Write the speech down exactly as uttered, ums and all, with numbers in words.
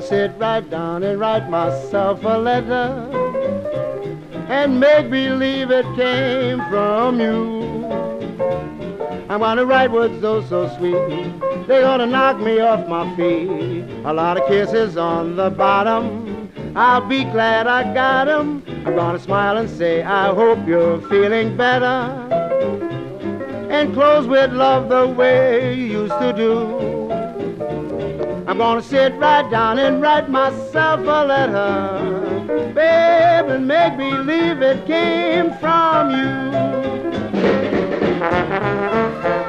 sit right down and write myself a letter and make believe it came from you. I'm gonna write words oh so sweet, they're gonna knock me off my feet. A lot of kisses on the bottom, I'll be glad I got 'em. I'm gonna smile and say I hope you're feeling better, and close with love the way you used to do. I'm gonna sit right down and write myself a letter, babe, and make believe it came from you.